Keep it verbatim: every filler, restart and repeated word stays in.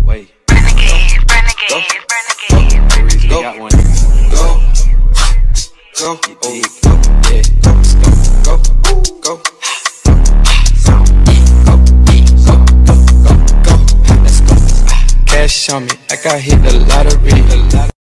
way. Renegade, renegade, renegade. Go, got one. Go, go, go, oh, yeah, go, go, go, go, go, go, go, let's go. Cash on me, like I hit the lottery.